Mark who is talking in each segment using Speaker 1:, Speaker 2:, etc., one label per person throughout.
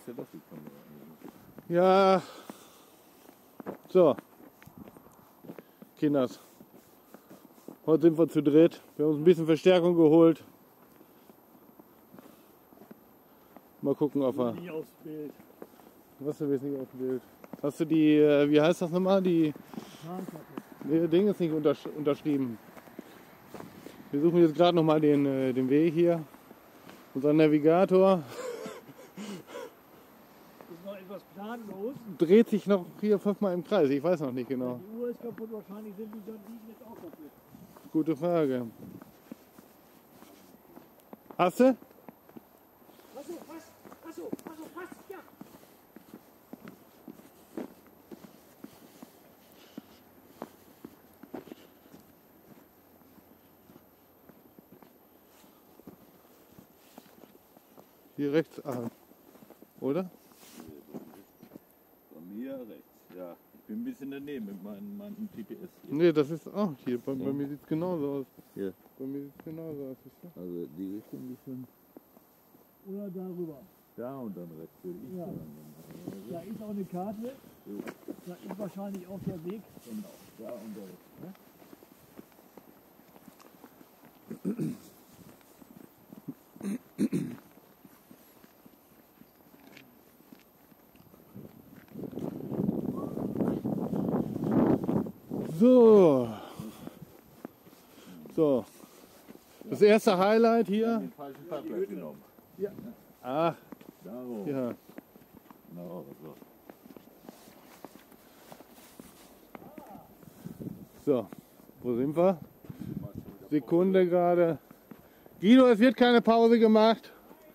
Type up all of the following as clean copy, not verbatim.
Speaker 1: Ja, so, Kinders, heute sind wir zu dritt, wir haben uns ein bisschen Verstärkung geholt. Mal gucken, ob wir...
Speaker 2: Nicht aufs Bild.
Speaker 1: Was, du willst nicht auf dem Bild? Hast du die, wie heißt das nochmal, die... Nee, Ding ist nicht unterschrieben. Wir suchen jetzt gerade nochmal den Weg hier. Unser Navigator
Speaker 2: Ist noch etwas planlos.
Speaker 1: dreht sich noch hier 5-mal im Kreis, ich weiß noch nicht genau.
Speaker 2: Die Uhr ist kaputt, wahrscheinlich sind die Sandalen jetzt auch kaputt.
Speaker 1: Gute Frage. Hast du?
Speaker 2: Achso, fast, ja.
Speaker 1: Hier rechts, oder?
Speaker 3: Bei mir rechts, ja. Ich bin ein bisschen daneben mit meinem GPS hier.
Speaker 1: Nee, das ist auch hier. Bei mir sieht es genauso aus.
Speaker 3: Hier.
Speaker 1: Bei mir sieht es genauso aus. Siehst du?
Speaker 3: Also die Richtung ist schon
Speaker 2: Oder darüber.
Speaker 3: da und dann rechts, würde ich
Speaker 2: Ja.
Speaker 3: sagen.
Speaker 2: Da ist auch eine Karte. Da ist wahrscheinlich auch der Weg.
Speaker 3: Genau, da und da rechts. Ne?
Speaker 1: So. So. Das erste Highlight hier.
Speaker 3: Den falschen Parkplatz genommen.
Speaker 1: Ah,
Speaker 3: Darum.
Speaker 1: ja.
Speaker 3: Genau, so.
Speaker 1: So. Wo sind wir? Sekunde gerade. Guido, es wird keine Pause gemacht.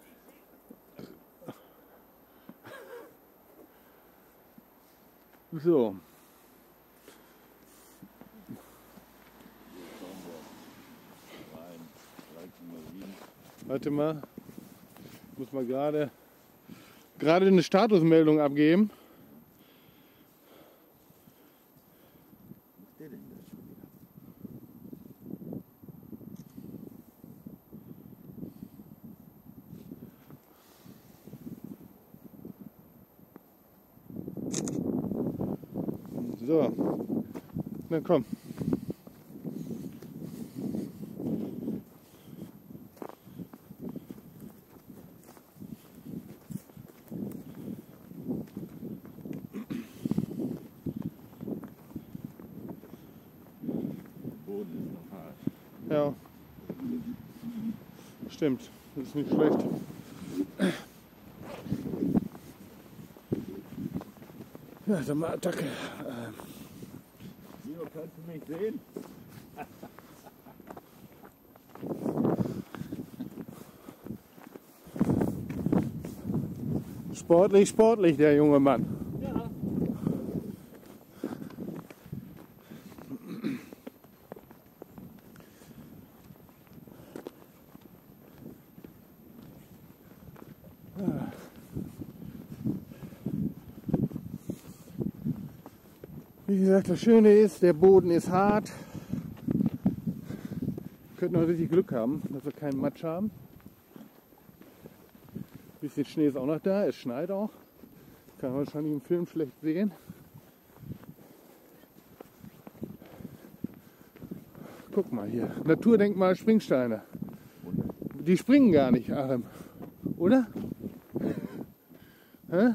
Speaker 1: So.
Speaker 3: Rein, 3,7.
Speaker 1: Warte mal. Ich muss mal gerade eine Statusmeldung abgeben.
Speaker 3: Was ist der denn da schon wieder?
Speaker 1: So. Na komm.
Speaker 3: Der Boden ist noch hart.
Speaker 1: Ja. Stimmt. Das ist nicht schlecht. Ja, dann mal Attacke.
Speaker 3: Leo, kannst du mich sehen?
Speaker 1: Sportlich, der junge Mann.
Speaker 2: Ja.
Speaker 1: Wie gesagt, das Schöne ist, der Boden ist hart. Wir könnten noch richtig Glück haben, dass wir keinen Matsch haben. Ein bisschen Schnee ist auch noch da, es schneit auch. Kann man wahrscheinlich im Film schlecht sehen. Guck mal hier, Naturdenkmal Springsteine. Die springen gar nicht, Achim. Oder? Hä?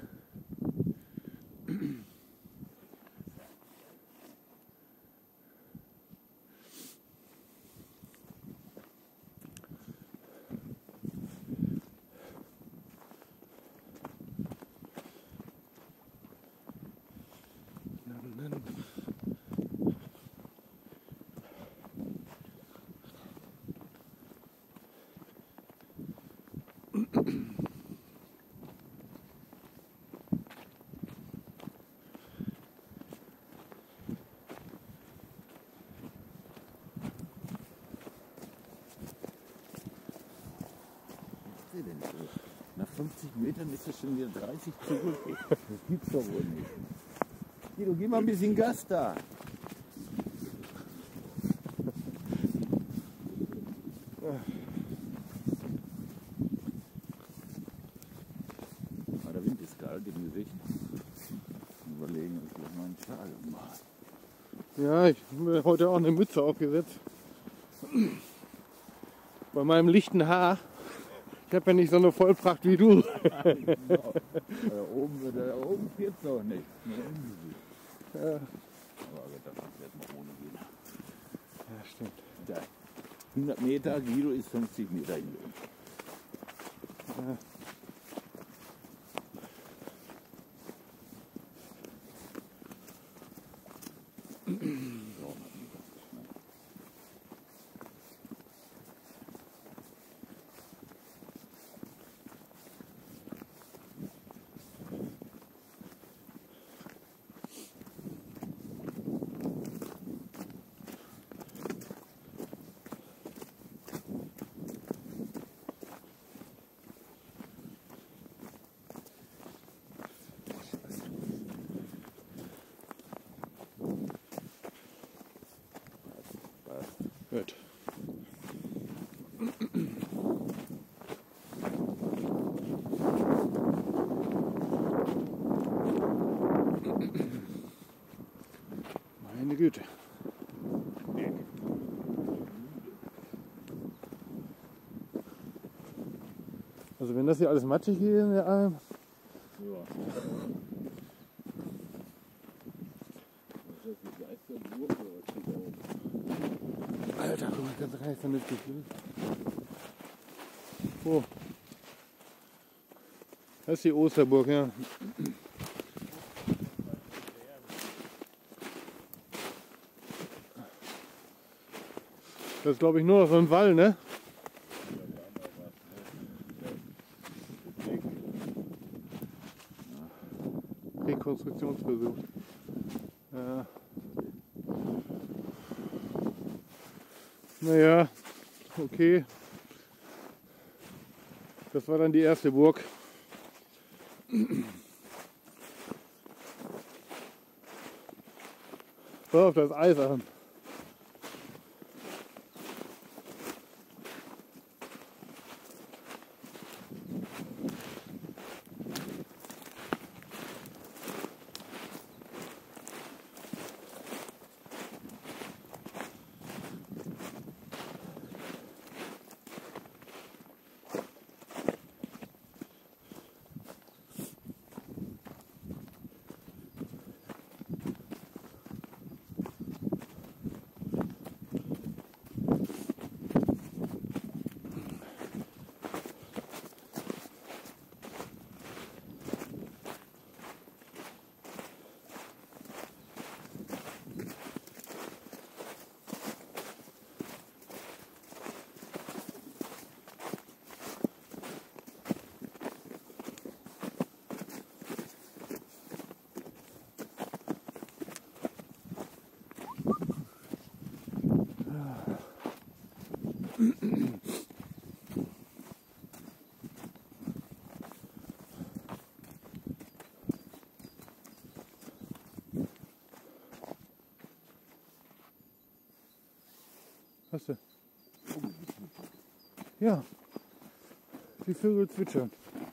Speaker 3: Was ist der denn so? Nach 50 Metern ist er schon wieder 30 zurück. Das gibt's doch wohl nicht. Guido, gib mal ein bisschen Gas da. Ah, der Wind ist kalt im Gesicht. Überlegen, ob ich gleich mal einen Schal mache.
Speaker 1: Ja, ich habe mir heute auch eine Mütze aufgesetzt. Bei meinem lichten Haar. Ich habe ja nicht so eine Vollpracht wie du.
Speaker 3: Genau. Da oben geht es noch nicht.
Speaker 1: Ja.
Speaker 3: Aber das wird mal ohne gehen.
Speaker 1: Ja, stimmt.
Speaker 3: Da, 100 Meter, Guido ist 50 Meter hin.
Speaker 1: Ja. Gut. Meine Güte. Also wenn das hier alles matschig hier in der Alm.
Speaker 3: Ja. Das ist die Geisterburg oder was steht da oben?
Speaker 1: Alter, guck mal, ganz rein vernünftig. Oh. Das ist die Osterburg, ja. Das ist glaube ich nur noch so ein Wall, ne? Rekonstruktionsversuch. Ja. Naja, okay. Das war dann die erste Burg. So, auf das Eis an. Hast du? Ja, die Vögel zwitschern.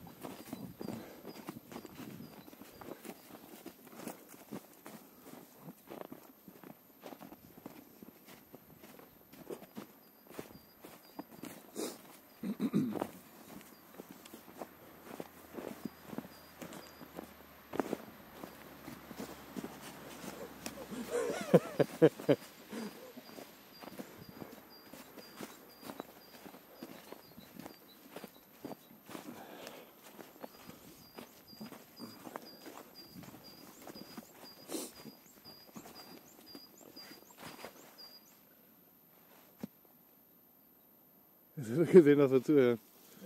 Speaker 1: Hast du gesehen, dass wir zuhören?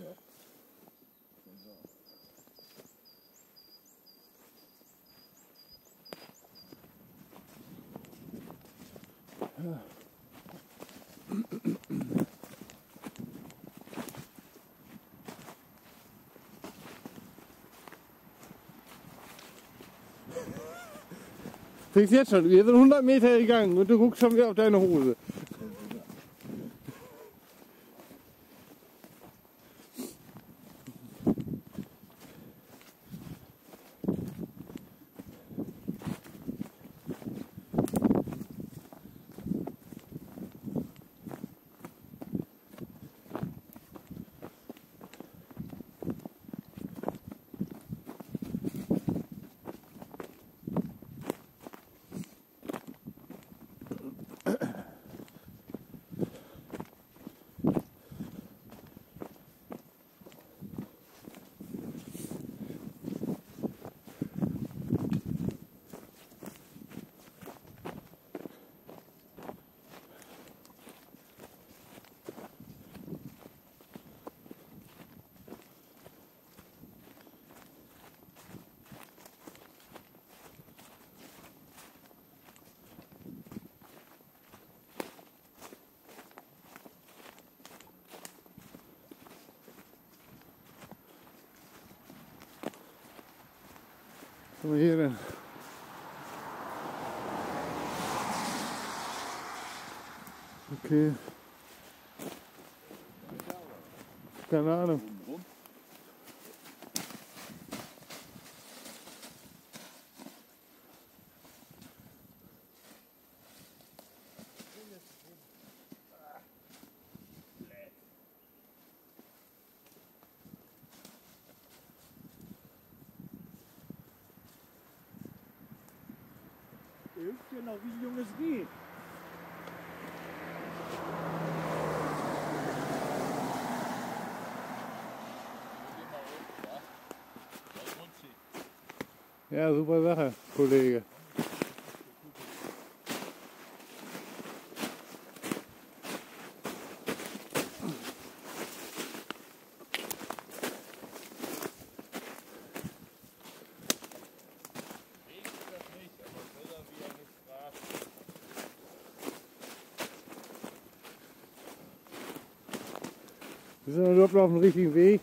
Speaker 1: Ja. Fängst jetzt schon, wir sind 100 Meter gegangen und du guckst schon wieder auf deine Hose. Was haben wir hier denn? Okay. Keine Ahnung.
Speaker 2: Der hüpft ja noch wie ein junges Reh.
Speaker 1: Ja, super Sache, Kollege. Wir sind überhaupt auf dem richtigen Weg.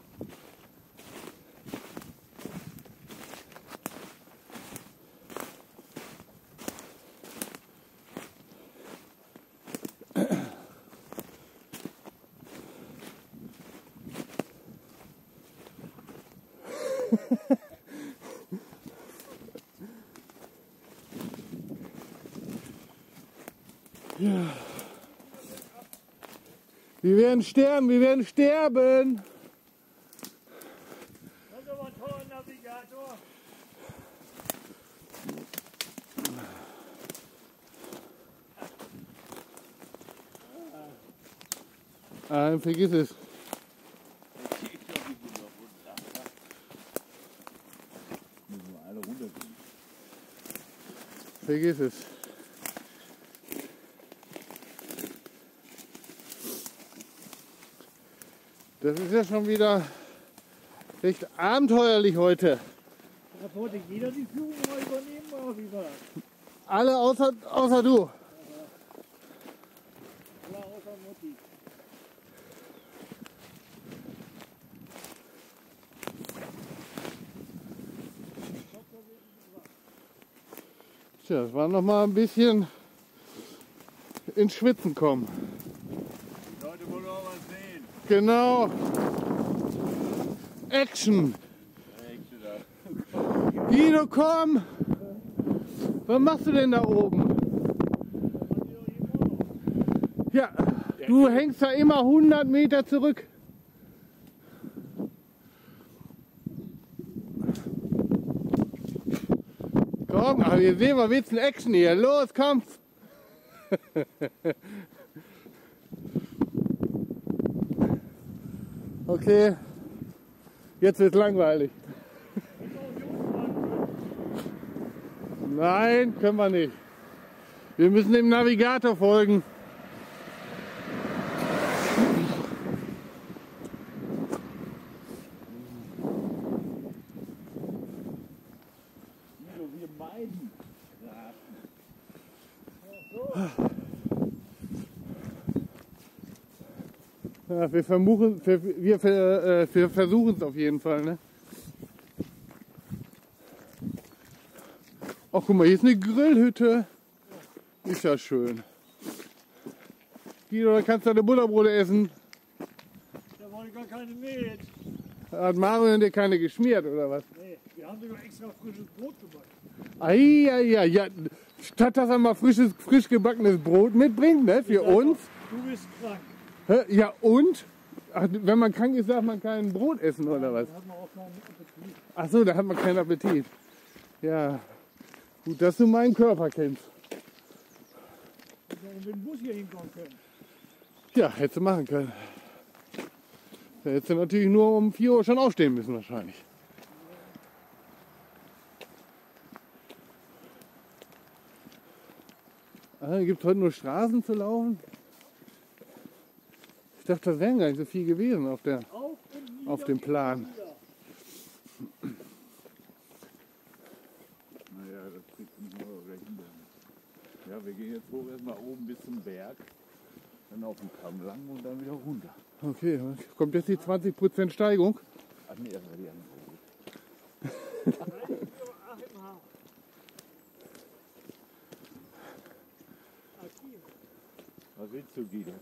Speaker 1: Ja. Wir werden sterben, wir werden sterben.
Speaker 2: Das ist aber ein toller Navigator.
Speaker 1: Vergiss es.
Speaker 3: Müssen wir alle runtergehen.
Speaker 1: Vergiss es. Das ist ja schon wieder recht abenteuerlich heute.
Speaker 2: Darf heute jeder die Führung mal übernehmen, oder wie war das?
Speaker 1: Alle außer du.
Speaker 2: Ja, außer Mutti.
Speaker 1: Tja, das war noch mal ein bisschen ins Schwitzen kommen.
Speaker 3: Die Leute wollen auch was sehen.
Speaker 1: Genau. Action. Guido, komm. Was machst du denn da oben? Ja, du hängst da immer 100 Meter zurück. Komm, aber wir sehen mal, willst du Action hier? Los, Kampf! Okay, jetzt wird's langweilig. Nein, können wir nicht. Wir müssen dem Navigator folgen.
Speaker 3: Wir meiden.
Speaker 1: Ja, wir versuchen es auf jeden Fall. Ne? Ach, guck mal, hier ist eine Grillhütte. Ist ja schön. Guido, da kannst du deine Butterbrote essen.
Speaker 2: Da wollte gar keine mit.
Speaker 1: Hat Mario dir keine geschmiert, oder was?
Speaker 2: Nee, wir haben sogar extra frisches Brot gemacht.
Speaker 1: Ja. Statt dass er mal frisch gebackenes Brot mitbringt, ne, für uns.
Speaker 2: Du bist krank.
Speaker 1: Hä? Ja, und? Ach, wenn man krank ist, darf man kein Brot essen, oder was?
Speaker 2: Da hat man auch keinen Appetit.
Speaker 1: Ach so, da hat man keinen Appetit. Ja, gut, dass du meinen Körper kennst.
Speaker 2: Wir hätten mit dem Bus hier hinkommen können.
Speaker 1: Ja, hättest du machen können. Da hättest du natürlich nur um 4 Uhr schon aufstehen müssen wahrscheinlich. Gibt es heute nur Straßen zu laufen? Ich dachte, das wären gar nicht so viel gewesen auf dem Plan.
Speaker 3: Naja, das kriegt man nur gleich hin. Ja, wir gehen jetzt hoch erstmal oben bis zum Berg, dann auf den Kamm lang und dann wieder runter.
Speaker 1: Okay, kommt jetzt die 20% Steigung?
Speaker 3: Ach nee, das war die andere. dazu, Guido.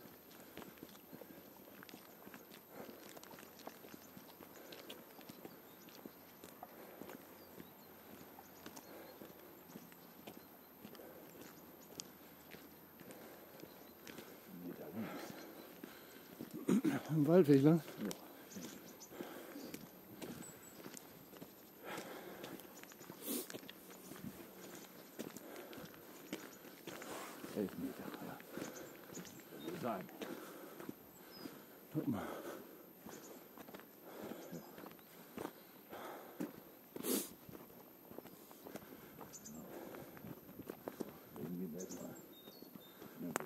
Speaker 1: Im Waldweg lang?
Speaker 3: Ja. 11 Meter, ja. Das soll sein.
Speaker 1: Guck mal.
Speaker 3: Irgendwie besser. Ja, gut.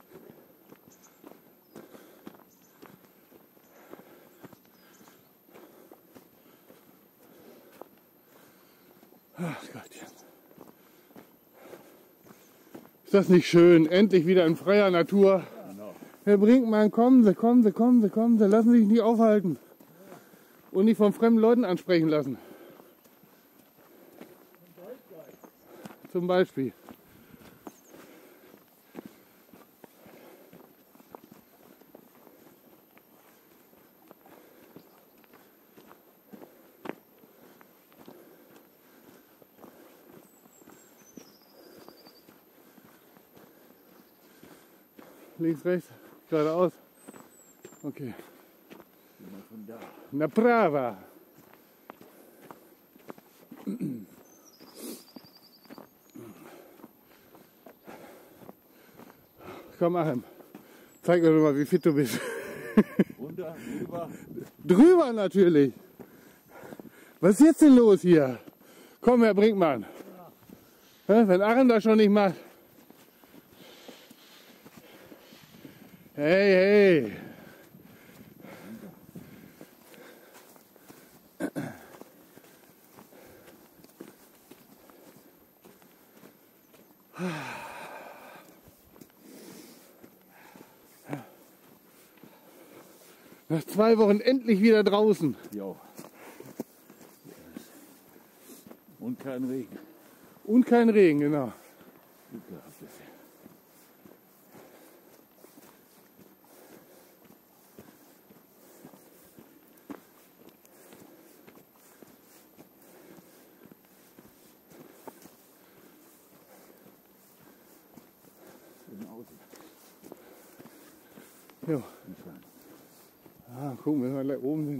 Speaker 1: Ach Gottchen. Ist das nicht schön? Endlich wieder in freier Natur.
Speaker 3: Genau.
Speaker 1: Herr Brinkmann, kommen Sie, kommen Sie, kommen Sie, kommen Sie. Lassen Sie sich nicht aufhalten. Und nicht von fremden Leuten ansprechen lassen. Zum Beispiel. Links, rechts, geradeaus. Okay.
Speaker 3: Immer von da.
Speaker 1: Na brava. Komm, Achim. Zeig mir doch mal, wie fit du bist.
Speaker 3: Runter, rüber.
Speaker 1: Drüber natürlich. Was ist jetzt denn los hier? Komm, Herr Brinkmann. Wenn Achim das schon nicht macht. Hey, hey. Nach 2 Wochen endlich wieder draußen.
Speaker 3: Jo. Und kein Regen.
Speaker 1: Und kein Regen, genau.
Speaker 3: Glück gehabt bisher. Im Auto.
Speaker 1: Jo. Ah, gucken wir mal gleich oben sind.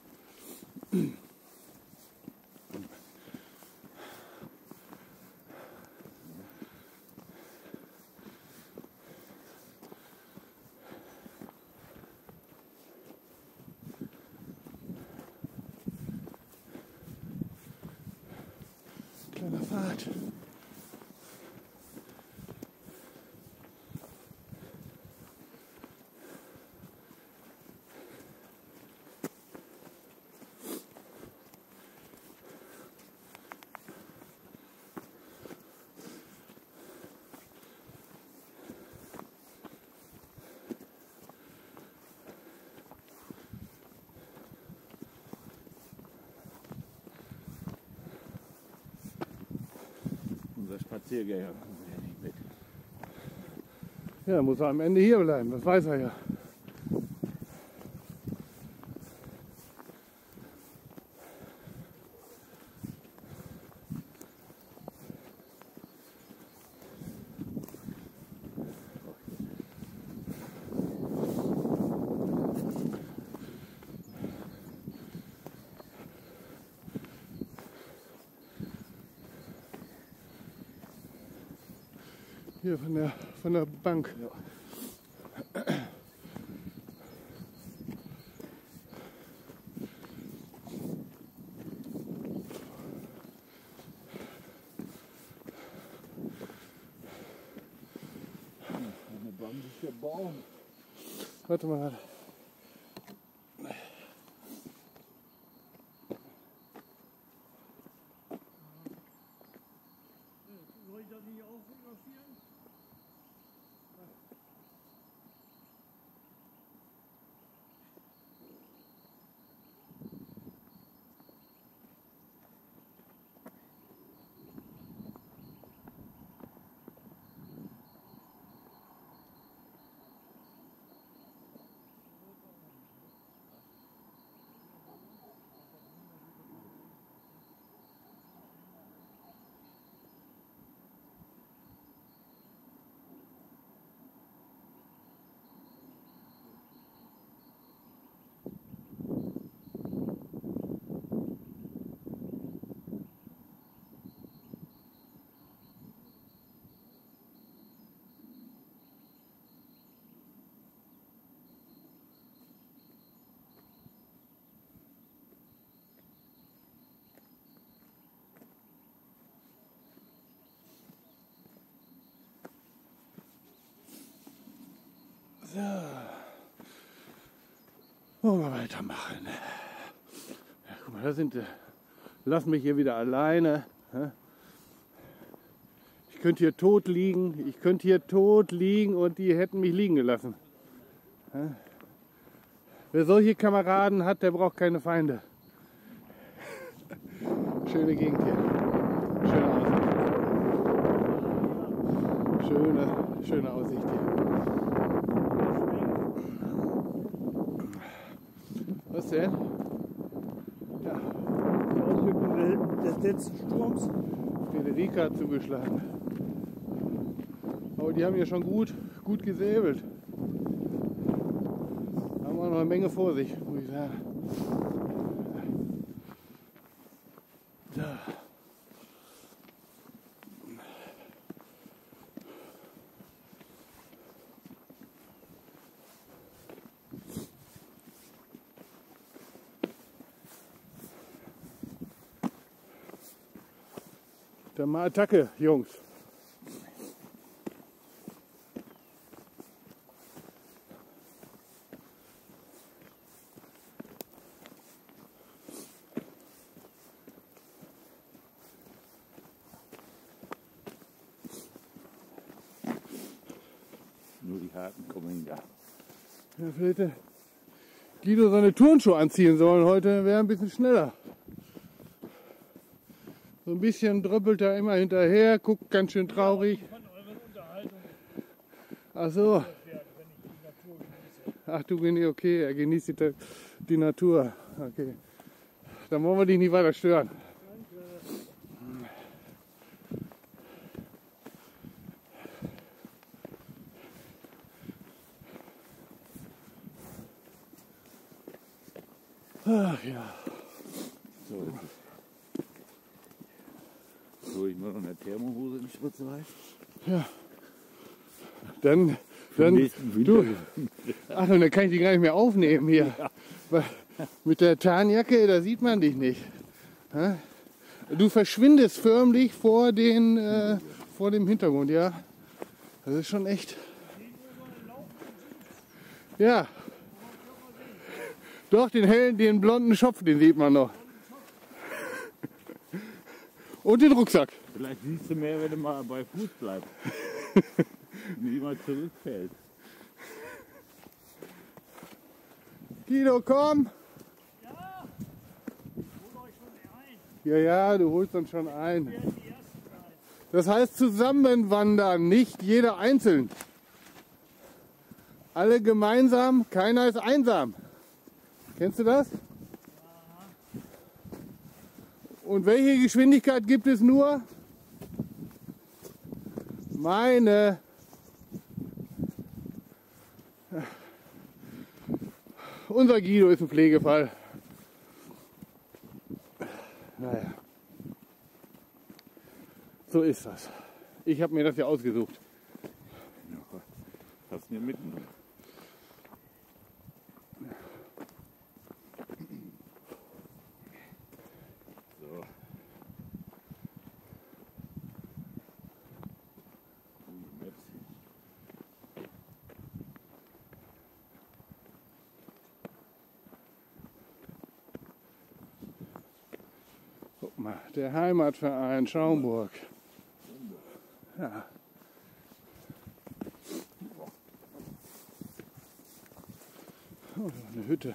Speaker 1: Kleiner Pfad.
Speaker 3: Unser Spaziergänger kommt ja nicht mit.
Speaker 1: Ja, muss er am Ende hier bleiben, das weiß er ja. Hier von der Bank.
Speaker 3: Ja. Eine bambische Baum.
Speaker 1: Warte mal.
Speaker 2: Soll ich das nicht auch fotografieren?
Speaker 1: Wollen wir weitermachen. Ja, guck mal, da sind sie. Lass mich hier wieder alleine. Ich könnte hier tot liegen. Ich könnte hier tot liegen und die hätten mich liegen gelassen. Wer solche Kameraden hat, der braucht keine Feinde. Schöne Gegend hier. Schöne Aussicht. Schöne Aussicht hier. Was denn? Ja.
Speaker 2: Die Auswirkungen des letzten Sturms.
Speaker 1: Federica hat zugeschlagen. Aber die haben ja schon gut gesäbelt. Haben auch noch eine Menge vor sich, muss ich sagen. Da. Dann mal Attacke, Jungs.
Speaker 3: Nur die Harten kommen da.
Speaker 1: Ja, vielleicht hätte Guido seine Turnschuhe anziehen sollen heute, wäre ein bisschen schneller. So ein bisschen dröppelt er immer hinterher, guckt ganz schön traurig.
Speaker 2: Von euren Unterhaltungen
Speaker 1: Ach so,
Speaker 2: werden, wenn ich die Natur genieße.
Speaker 1: ach du genießt, okay, er genießt die Natur. Okay. Dann wollen wir dich nicht weiter stören. Ach ja.
Speaker 3: So, ich mache noch eine Thermohose in Schritze rein.
Speaker 1: Ja. Dann
Speaker 3: Nächsten Winter.
Speaker 1: du. Ach, und dann kann ich die gar nicht mehr aufnehmen hier.
Speaker 3: Ja.
Speaker 1: Weil mit der Tarnjacke, da sieht man dich nicht. Hä? Du verschwindest förmlich vor dem Hintergrund, ja. Das ist schon echt. Ja. Doch, den blonden Schopf, den sieht man noch. Und den Rucksack.
Speaker 3: Vielleicht siehst du mehr, wenn du mal bei Fuß bleibst. Wie mal zurückfällt.
Speaker 1: Guido, komm!
Speaker 2: Ja, hol euch schon ein.
Speaker 1: Ja, ja, du holst uns schon ein.
Speaker 2: Wir werden die Ersten sein.
Speaker 1: Das heißt zusammenwandern, nicht jeder einzeln. Alle gemeinsam, keiner ist einsam. Kennst du das? Und welche Geschwindigkeit gibt es nur? Meine. Unser Guido ist ein Pflegefall. Naja. So ist das. Ich habe mir das ja ausgesucht.
Speaker 3: Hast du mir mitgenommen? So.
Speaker 1: Guck mal, der Heimatverein Schaumburg. Ja. Oh, eine Hütte.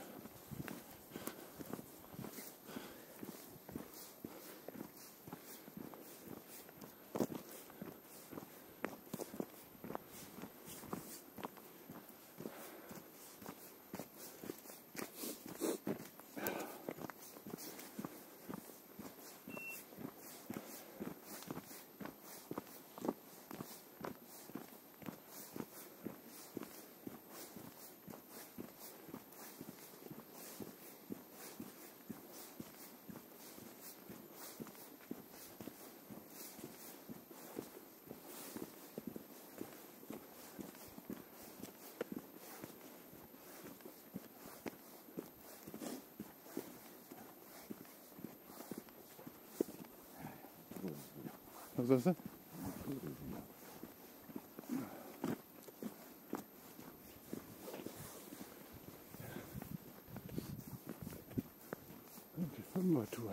Speaker 1: Was ist das?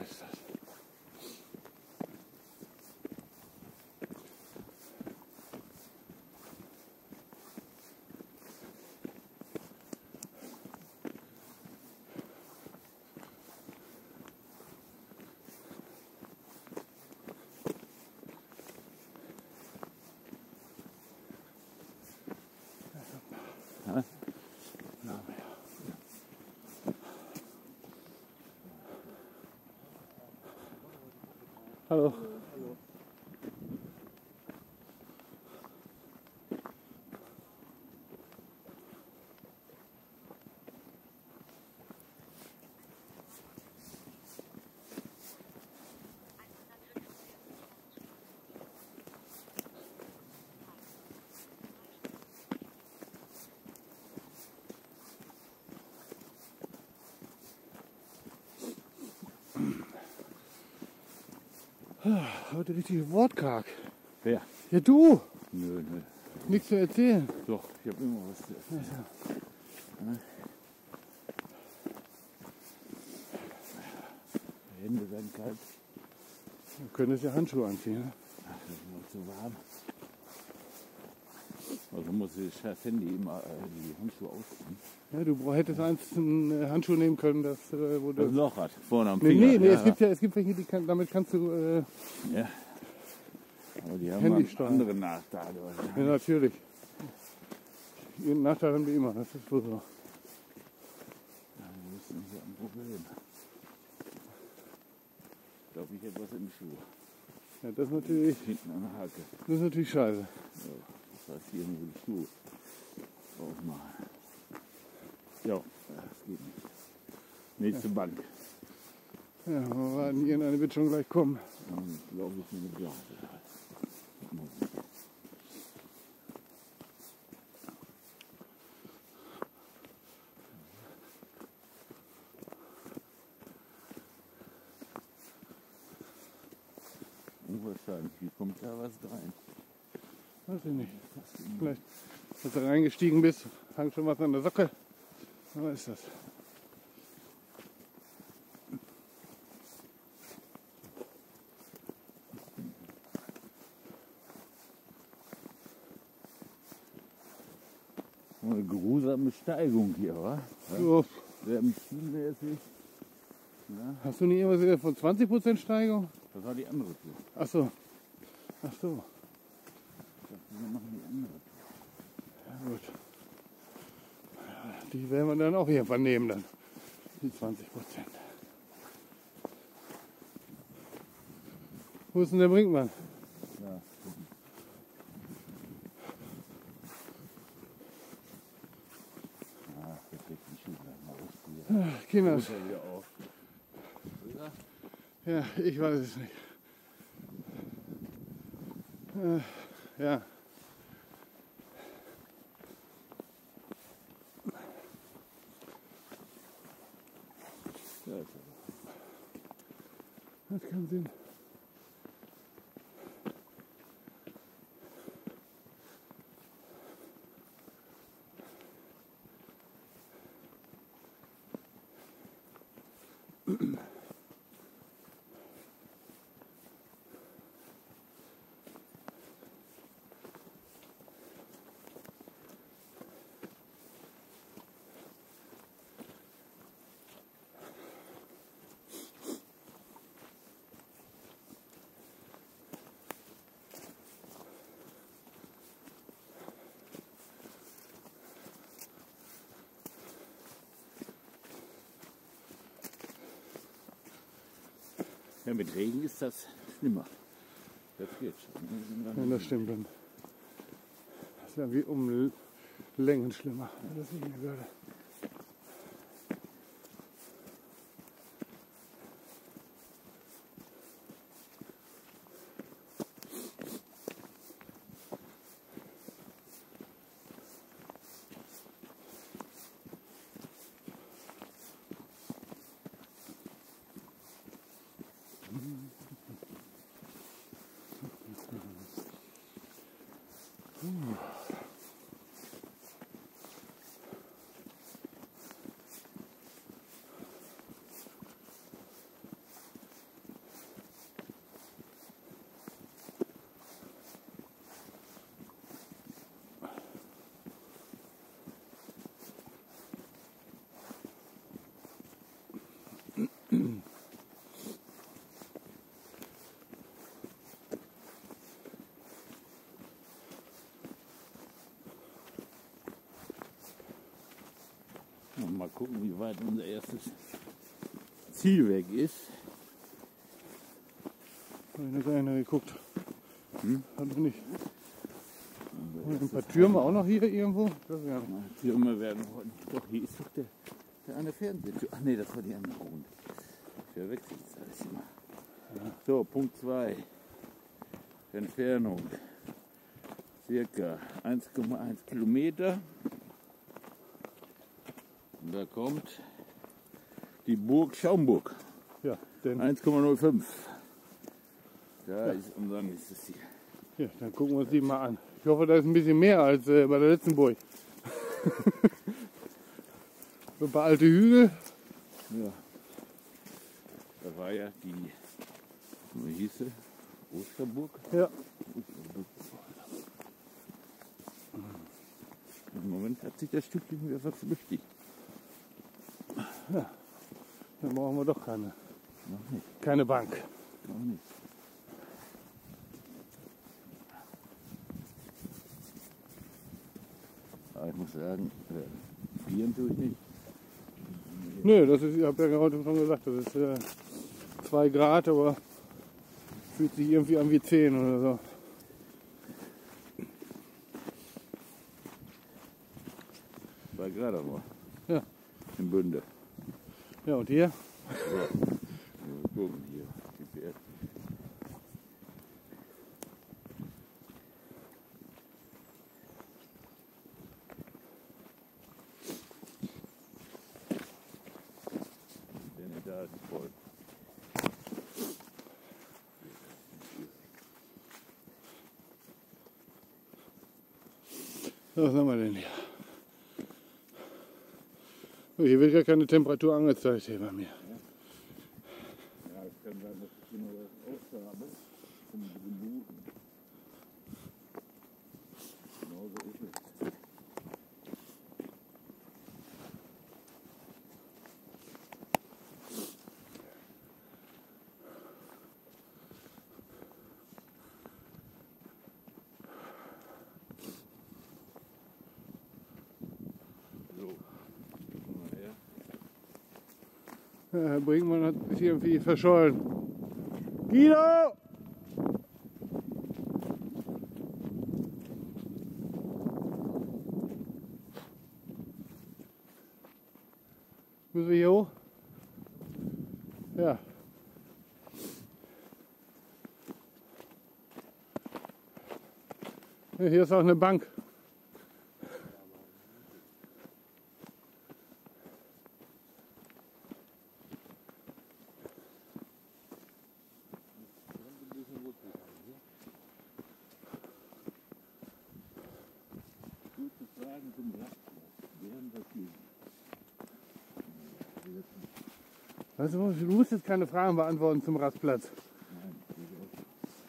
Speaker 1: ist das.
Speaker 3: Ja?
Speaker 1: Hallo. Heute richtig wortkarg.
Speaker 3: Wer?
Speaker 1: Ja, du!
Speaker 3: Nö, nö.
Speaker 1: Nichts zu erzählen.
Speaker 3: Doch, ich habe immer was zu erzählen. Die Hände werden kalt.
Speaker 1: Wir können jetzt ja Handschuhe anziehen. Ne?
Speaker 3: Ach, das ist noch zu warm. Also muss ich das Handy immer die Handschuhe ausziehen.
Speaker 1: Ja, du hättest einen Handschuh nehmen können, wo
Speaker 3: Das
Speaker 1: du.
Speaker 3: Loch hat, vorne am
Speaker 1: Nee,
Speaker 3: Finger.
Speaker 1: nee,
Speaker 3: ja.
Speaker 1: es gibt welche, damit kannst du.
Speaker 3: Ja. Aber die haben
Speaker 1: Handy
Speaker 3: einen
Speaker 1: steuern.
Speaker 3: anderen Nachteil.
Speaker 1: Ja, natürlich. Ihren Nachteil haben die immer, das ist wohl so.
Speaker 3: Ja, das ist nicht ein Problem. Ich glaube, ich hätte was im Schuh.
Speaker 1: Ja, das ist natürlich,
Speaker 3: Hinten an der Hacke.
Speaker 1: das ist natürlich scheiße.
Speaker 3: Ja, das heißt, hier nur die Schuhe aufmachen. Ja, das geht nicht. Nächste Bank.
Speaker 1: Ja, wir warten, irgendeine wird schon gleich kommen.
Speaker 3: Dann glaube ich eine Blase. Unwahrscheinlich, wie kommt da was rein?
Speaker 1: Weiß ich nicht. Vielleicht, als du reingestiegen bist, hängt schon was an der Socke. Was ist das?
Speaker 3: Eine grusame Steigung hier, wa? Ja.
Speaker 1: So,
Speaker 3: Sehr stilmäßig. Ja,
Speaker 1: hast du nicht irgendwas von 20% Steigerung?
Speaker 3: das war die andere Tour.
Speaker 1: Ach so. Ach so.
Speaker 3: Ich dachte, wir machen die andere Tour.
Speaker 1: Ja, gut. Ja, die werden wir dann auch irgendwann nehmen, dann. Die 20%. Wo ist denn der Brinkmann?
Speaker 3: Ja. Ah, das kriegt die Schuhe gleich mal ausziehen.
Speaker 1: Ach, Kinders.
Speaker 3: Muss er hier auf. Oder?
Speaker 1: Ja, ich weiß es nicht. Ja.
Speaker 3: Ja, ist er.
Speaker 1: Das kann Sinn.
Speaker 3: Ja, mit Regen ist das schlimmer. Das geht schon.
Speaker 1: Ja, das stimmt dann. Das wäre wie um Längen schlimmer, wenn das nicht mehr würde.
Speaker 3: mal gucken, wie weit unser erstes Ziel weg ist.
Speaker 1: Habe ich noch gar nicht geguckt.
Speaker 3: Hm?
Speaker 1: Hat noch nicht. Ein paar Türme auch noch hier irgendwo? Das ist ja nicht.
Speaker 3: Na, Türme werden heute. Doch, hier ist doch der eine Fernsehtür. Ach nee, das war die andere Runde. Verwechselt das alles immer. So, Punkt 2. Entfernung. Circa 1,1 Kilometer. Und da kommt die Burg Schaumburg.
Speaker 1: Ja, denn,
Speaker 3: 1,05. Da ist unser nächstes Ziel.
Speaker 1: ja, dann gucken wir uns die mal an. Ich hoffe, da ist ein bisschen mehr als bei der letzten Burg. So ein paar alte Hügel.
Speaker 3: Ja. Da war ja die, wie hieß sie? Osterburg?
Speaker 1: Ja.
Speaker 3: Osterburg. Im Moment hat sich das Stückchen wieder verflüchtigt.
Speaker 1: Dann brauchen wir doch keine
Speaker 3: Noch nicht.
Speaker 1: Keine Bank.
Speaker 3: Noch nicht. Aber ich muss sagen, frieren tue ich nicht.
Speaker 1: Nö, das ist, ich habe ja heute schon gesagt, das ist 2 Grad, aber fühlt sich irgendwie an wie 10 oder so.
Speaker 3: War gerade aber.
Speaker 1: Ja.
Speaker 3: In Bünde.
Speaker 1: Ja, und hier?
Speaker 3: So. Mal gucken hier. Die Pferde. Der Etage ist voll.
Speaker 1: Was haben wir denn hier? Oh, hier wird gar keine Temperatur angezeigt hier bei mir.
Speaker 3: Ja, es kann sein, dass ich hier noch was aushabe, um die Buchen. Genau so ist es. So, guck mal her.
Speaker 1: Ja, Herr Brinkmann hat sich irgendwie verschollen. Guido! Müssen wir hier hoch? Ja. Ja, hier ist auch eine Bank.
Speaker 3: Gute Fragen zum Rastplatz. Wären das hier?
Speaker 1: Weißt du musst jetzt keine Fragen beantworten zum Rastplatz.
Speaker 3: Nein, durchaus.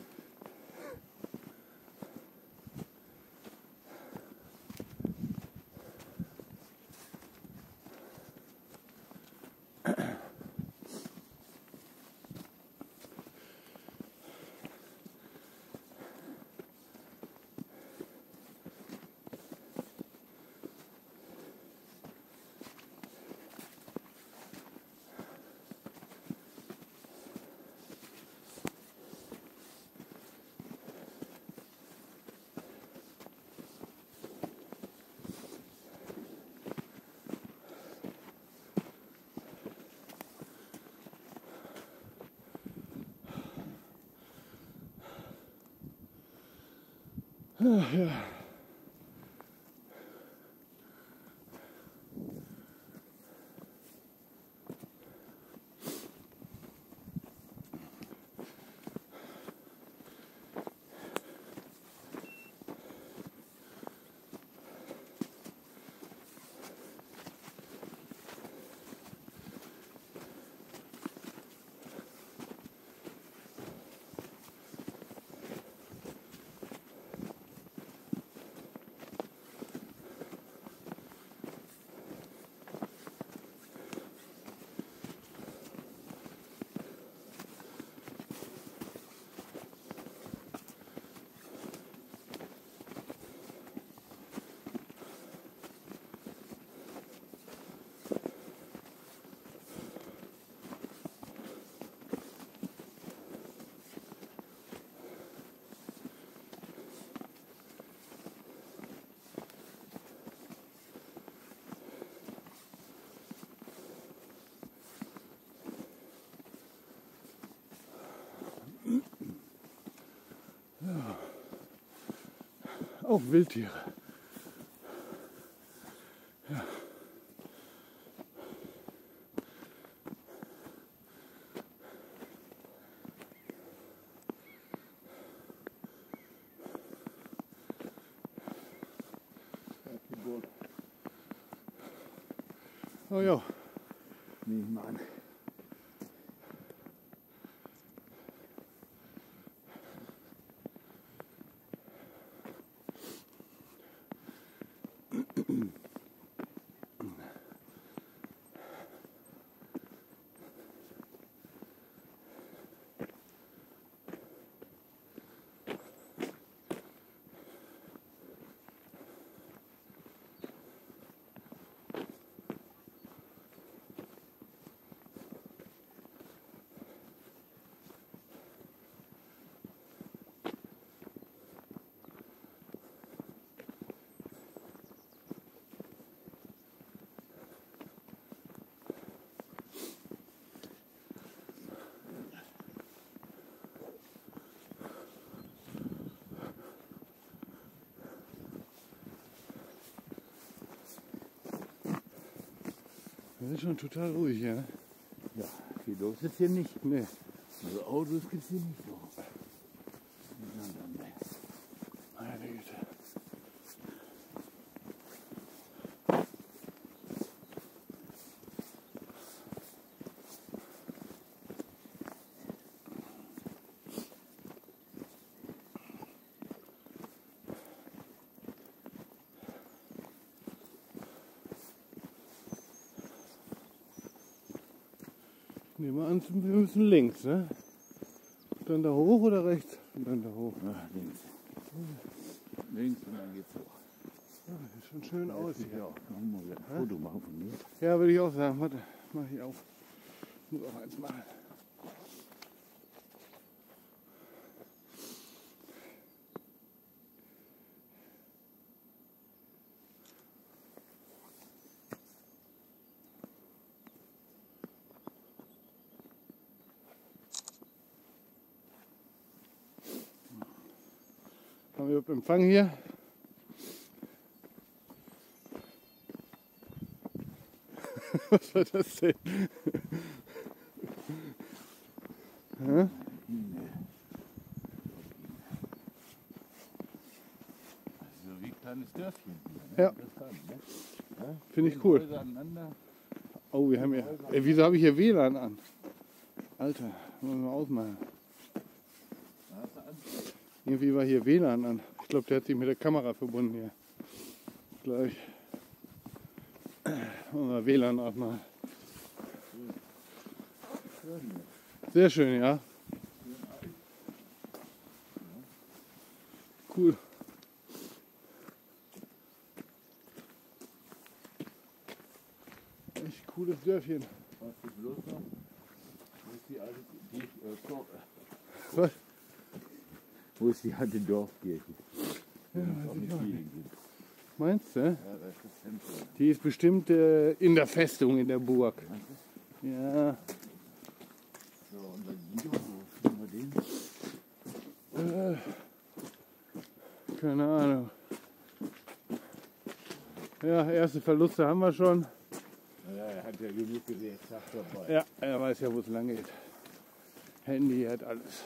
Speaker 3: Ach, ja.
Speaker 1: Auch Wildtiere. Ja. Oh ja.
Speaker 3: Nehme ich mal an.
Speaker 1: Das ist schon total ruhig hier. Ne?
Speaker 3: Ja, viel los ist hier nicht.
Speaker 1: Nee.
Speaker 3: Also Autos gibt es hier nicht so.
Speaker 1: Meine Güte. Nehmen wir an, wir müssen links, ne? Dann da hoch oder rechts? Und dann da hoch.
Speaker 3: Ja, links. Links und dann geht's hoch.
Speaker 1: Ja, sieht schon schön aus hier.
Speaker 3: Ja, kann mal wieder ein Foto machen von mir.
Speaker 1: Ja, würde ich auch sagen. Warte, mach ich auf. Muss auch eins machen. Haben wir Empfang hier? Was war das denn? Hä?
Speaker 3: Also wie ein kleines Dörfchen.
Speaker 1: Ja.
Speaker 3: Interessant, ne?
Speaker 1: Finde ich cool.
Speaker 3: Häuser aneinander.
Speaker 1: Oh, wir haben ja. Ey, wieso habe ich hier WLAN an? Alter, muss man mal ausmachen. Irgendwie war hier WLAN an. Ich glaube, der hat sich mit der Kamera verbunden hier. Gleich. Machen wir WLAN ausmachen. Sehr schön, ja. Cool. Echt cooles Dörfchen.
Speaker 3: Was ist los noch? Wo ist die alte
Speaker 1: Was?
Speaker 3: Wo ist die alte Dorfkirche?
Speaker 1: Ja,
Speaker 3: Auch nicht viele gibt.
Speaker 1: Meinst du?
Speaker 3: Ja, das ist das Zentrum.
Speaker 1: Die ist bestimmt in der Festung, in der Burg. Ja.
Speaker 3: So, und dann Guido, wo finden wir den?
Speaker 1: Keine Ahnung. Ja, erste Verluste haben wir schon.
Speaker 3: Ja, er hat ja genug gesehen, Tag dabei.
Speaker 1: Ja, er weiß ja, wo es lang geht. Handy hat alles.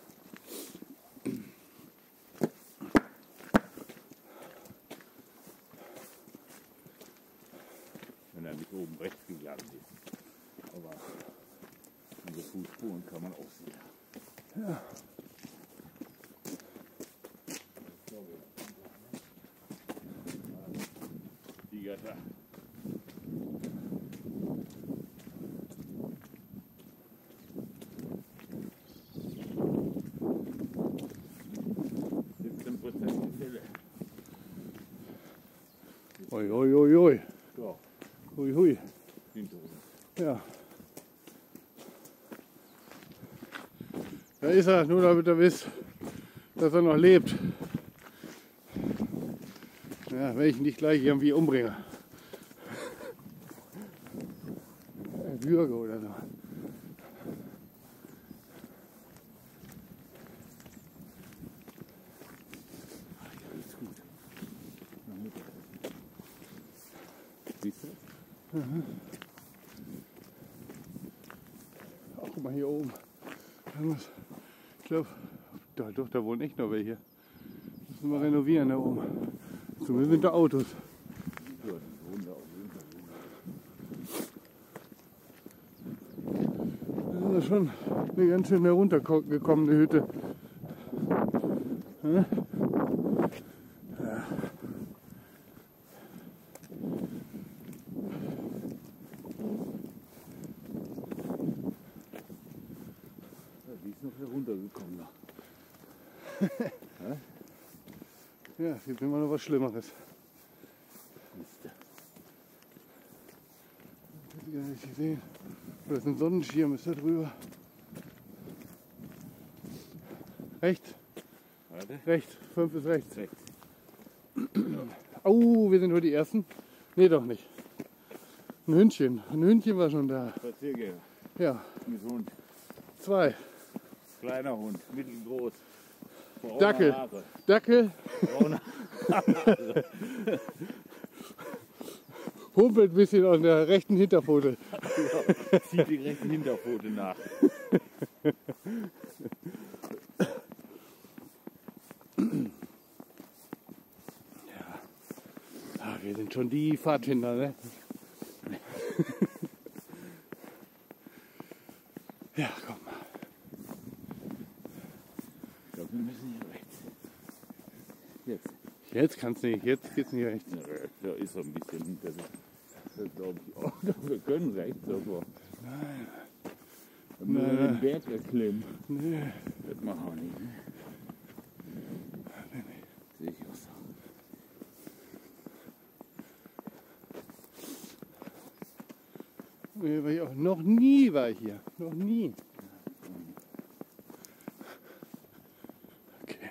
Speaker 3: Wenn er nicht oben rechts gegangen ist. Aber unsere Fußspuren kann man auch sehen.
Speaker 1: Ja.
Speaker 3: Die Gatter.
Speaker 1: Ui, ui, ui, ui.
Speaker 3: Ja,
Speaker 1: Hui, hui.
Speaker 3: hinter uns.
Speaker 1: Ja. Da ist er, nur damit ihr wisst, dass er noch lebt. Ja, wenn ich ihn nicht gleich irgendwie umbringe. Würge oder so.
Speaker 3: Alles gut.
Speaker 1: Ach, guck mal hier oben. Ich glaube, da wohnen echt noch welche. Müssen wir renovieren da oben. Zumindest sind da Autos.
Speaker 3: Ja, die wohnen da auf jeden Fall.
Speaker 1: Das ist schon eine ganz schön heruntergekommene Hütte. Ja.
Speaker 3: Die ist noch heruntergekommen.
Speaker 1: Ja, es gibt immer noch was Schlimmeres. Ich hätte gar nicht gesehen. Da ist ein Sonnenschirm, ist da drüber. Rechts,
Speaker 3: Warte.
Speaker 1: rechts, 5 ist rechts.
Speaker 3: Rechts.
Speaker 1: Oh, wir sind nur die Ersten. Nee, doch nicht. Ein Hündchen war schon da.
Speaker 3: Spaziergänger.
Speaker 1: Ja,
Speaker 3: Mit Hund.
Speaker 1: 2.
Speaker 3: Kleiner Hund, mittelgroß. Braune
Speaker 1: Dackel.
Speaker 3: Haare.
Speaker 1: Dackel,
Speaker 3: Braune
Speaker 1: humpelt ein bisschen an der rechten Hinterpfote.
Speaker 3: Haare. Zieht die rechte Hinterpfote nach.
Speaker 1: Ah, wir sind schon die Pfadfinder, ne? Ja, komm.
Speaker 3: Ich glaube, wir müssen hier rechts. Jetzt.
Speaker 1: Jetzt kannst du nicht, jetzt geht's nicht rechts.
Speaker 3: Ja, da ist so ein bisschen. Das glaube ich auch. Wir können rechts, aber. Nein. Dann müssen wir den Berg erklimmen.
Speaker 1: Nee.
Speaker 3: Das machen wir nicht. Ne? Sehe ich auch so.
Speaker 1: Nee, war ich auch. Noch nie war ich hier. Noch nie. Okay.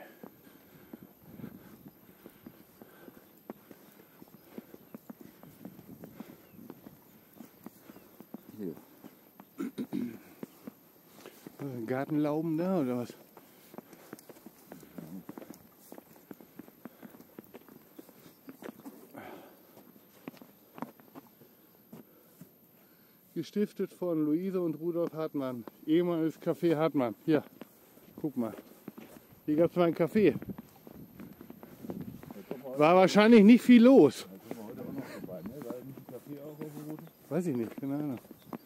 Speaker 3: Hier.
Speaker 1: Gartenlauben da oder was? Gestiftet von Luise und Rudolf Hartmann. Ehemaliges Café Hartmann. Hier, guck mal. Hier gab es mal ein Café. War wahrscheinlich nicht viel los.
Speaker 3: Da kommen wir heute auch noch vorbei, ne? War nicht ein Kaffee auch auf der Route?
Speaker 1: Weiß ich nicht, keine Ahnung.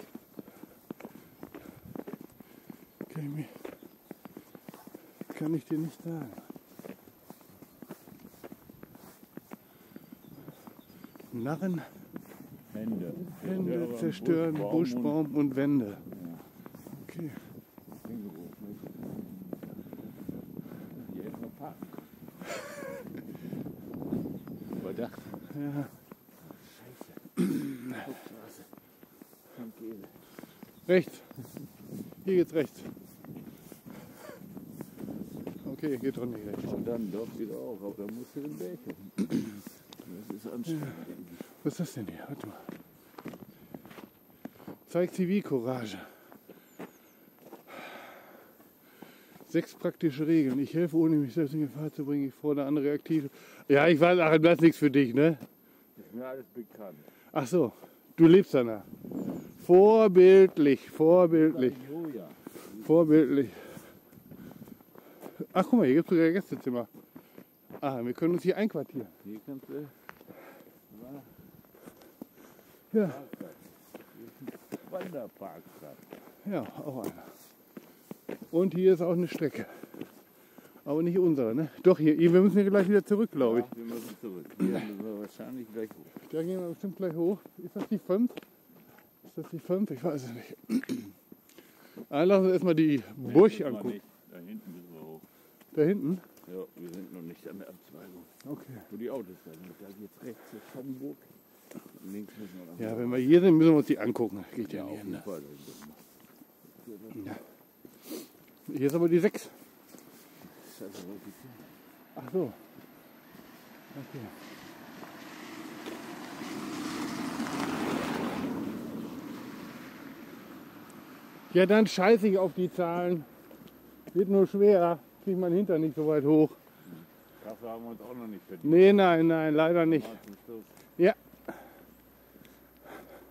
Speaker 1: Kann ich dir nicht sagen. Narren,
Speaker 3: Hände.
Speaker 1: Hände
Speaker 3: aber
Speaker 1: zerstören, Buschbaum und Wände. Okay.
Speaker 3: Hier hätten wir parken können. Überdacht.
Speaker 1: Ja.
Speaker 3: Hauptstraße. Von Käse.
Speaker 1: Rechts. Hier geht's rechts. Okay, geht doch nicht rechts.
Speaker 3: Und dann doch wieder auch, aber da musst du den Berg hoch. Das ist anstrengend.
Speaker 1: Was ist das denn hier? Warte mal. Zeigt Zivilcourage. 6 praktische Regeln. Ich helfe, ohne mich selbst in Gefahr zu bringen. Ich fordere andere aktiv. Ja, ich weiß, ach, das ist nichts für dich, ne?
Speaker 3: Ist mir alles bekannt.
Speaker 1: Ach so, du lebst danach. Vorbildlich, vorbildlich,
Speaker 3: Oh ja.
Speaker 1: vorbildlich. Ach, guck mal, hier gibt es sogar ein Gästezimmer. Ah, wir können uns hier einquartieren.
Speaker 3: Hier kannst du.
Speaker 1: Ja,
Speaker 3: Wanderparkplatz.
Speaker 1: ja, auch einer. Und hier ist auch eine Strecke. Aber nicht unsere, ne? Doch, hier, wir müssen hier gleich wieder zurück, glaube ich.
Speaker 3: Ja, wir müssen zurück. Hier müssen wir wahrscheinlich gleich hoch.
Speaker 1: Da gehen wir bestimmt gleich hoch. Ist das die 5? Ist das die 5? Ich weiß es nicht. Lass uns erstmal die Burg
Speaker 3: Sind wir
Speaker 1: angucken.
Speaker 3: nicht. Da hinten müssen wir hoch.
Speaker 1: Da hinten?
Speaker 3: Ja, wir sind noch nicht an der Abzweigung.
Speaker 1: Okay.
Speaker 3: Wo die Autos sind. Da geht's rechts zur Schomburg. Links müssen wir dann.
Speaker 1: Ja, wenn wir hier sind, müssen wir uns die angucken. Geht ja
Speaker 3: Ja,
Speaker 1: nicht.
Speaker 3: auf jeden
Speaker 1: Ne?
Speaker 3: Fall.
Speaker 1: Ja. Hier ist aber die 6.
Speaker 3: Das ist also wirklich so.
Speaker 1: Ach so. Okay. Ja, dann scheiße ich auf die Zahlen. Wird nur schwer. Kriegt mein Hintern nicht so weit hoch.
Speaker 3: Kaffee haben wir uns auch noch nicht verdient.
Speaker 1: Nee, nein, leider nicht.
Speaker 3: Mal zum Schluss.
Speaker 1: Ja.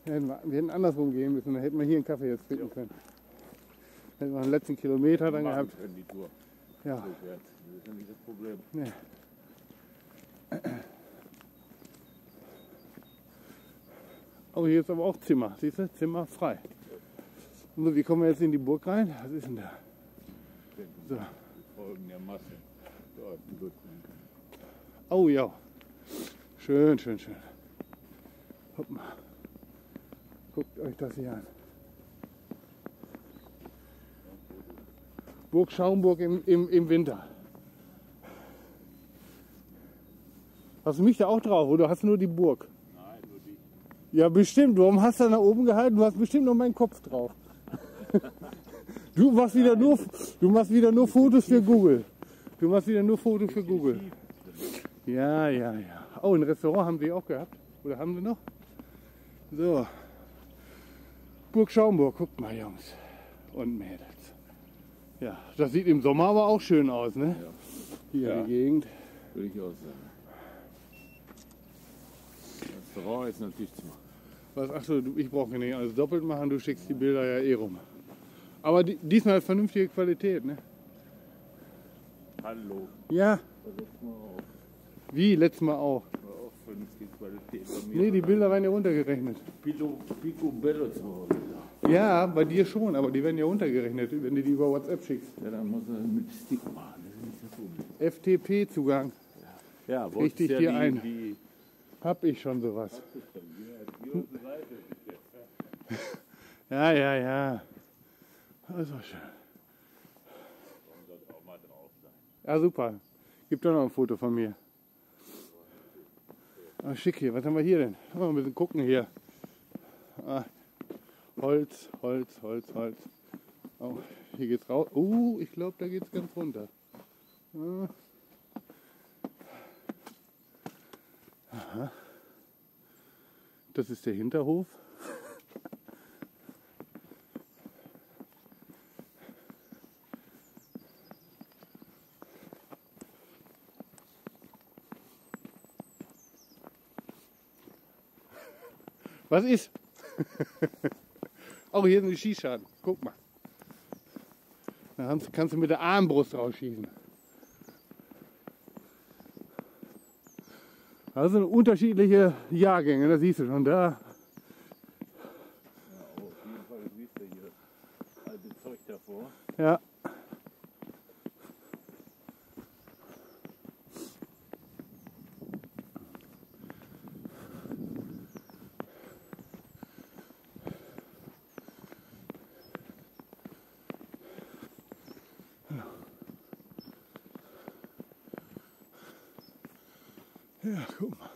Speaker 1: Wir hätten andersrum gehen müssen, dann hätten wir hier einen Kaffee jetzt trinken können. Hätten wir den letzten Kilometer dann gehabt.
Speaker 3: Können die Tour.
Speaker 1: Ja.
Speaker 3: Das ist ja nicht das Problem.
Speaker 1: Nee. Oh, hier ist aber auch Zimmer. Siehst du? Zimmer frei. So, wie kommen wir jetzt in die Burg rein? Was ist denn da? So.
Speaker 3: Folgen der Masse. So, gut.
Speaker 1: Oh ja. Schön, schön, schön. Hopp mal. Guckt euch das hier an. Burg Schaumburg im Winter. Hast du mich da auch drauf oder hast du nur die Burg?
Speaker 3: Nein, nur die.
Speaker 1: Ja, bestimmt. Warum hast du da nach oben gehalten? Du hast bestimmt noch meinen Kopf drauf. Du machst wieder nur Fotos für Google. Du machst wieder nur Fotos für Google. Ja, ja, ja. Oh, ein Restaurant haben sie auch gehabt. Oder haben sie noch? So. Burg Schaumburg. Guckt mal, Jungs und Mädels. Ja, das sieht im Sommer aber auch schön aus, ne?
Speaker 3: Ja.
Speaker 1: Hier
Speaker 3: Ja.
Speaker 1: die Gegend.
Speaker 3: Würde ich auch sagen. Das Restaurant ist natürlich zu machen.
Speaker 1: Was, achso, ich brauche nicht alles doppelt machen, du schickst die Bilder ja eh rum. Aber diesmal vernünftige Qualität, ne?
Speaker 3: Hallo.
Speaker 1: Ja,
Speaker 3: Versuch mal auf.
Speaker 1: wie letztes Mal auch.
Speaker 3: War auch vernünftige Qualität bei mir.
Speaker 1: Nee, die Bilder werden ja runtergerechnet.
Speaker 3: Picobello zu Hause.
Speaker 1: Ja, bei dir schon, aber die werden ja runtergerechnet, wenn du die über WhatsApp schickst.
Speaker 3: Ja, dann muss er mit Stick machen. Das ist nicht das Problem.
Speaker 1: FTP-Zugang.
Speaker 3: Ja,
Speaker 1: Richtig
Speaker 3: ja
Speaker 1: dir
Speaker 3: die,
Speaker 1: ein.
Speaker 3: Die,
Speaker 1: Hab ich schon sowas.
Speaker 3: die unsere Seite ist jetzt.
Speaker 1: Ja, ja, ja. Das war schön.
Speaker 3: Sollte auch mal drauf sein.
Speaker 1: Ja, super. Gib doch noch ein Foto von mir. Ah, schick hier. Was haben wir hier denn? Mal ein bisschen gucken hier. Ah, Holz, Holz, Holz, Holz. Oh, hier geht's raus. Oh, ich glaube, da geht's ganz runter. Ah. Aha. Das ist der Hinterhof. Was ist? Oh, hier ist ein Schießschaden. Guck mal. Da kannst du mit der Armbrust rausschießen. Das sind unterschiedliche Jahrgänge, das siehst du schon da.
Speaker 3: Ja, auf jeden Fall siehst du hier das alte Zeug davor.
Speaker 1: Ja. Ja, guck mal.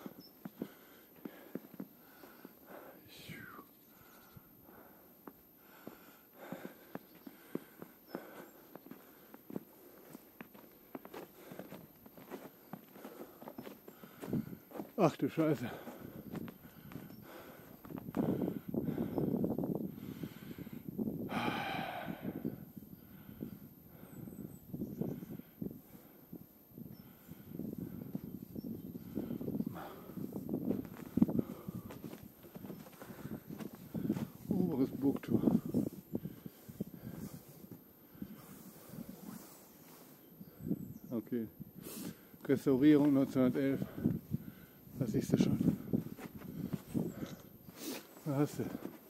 Speaker 1: Ach du Scheiße. Oberes Burgtor. Okay. Restaurierung 1911. Das siehst du schon. Da hast du.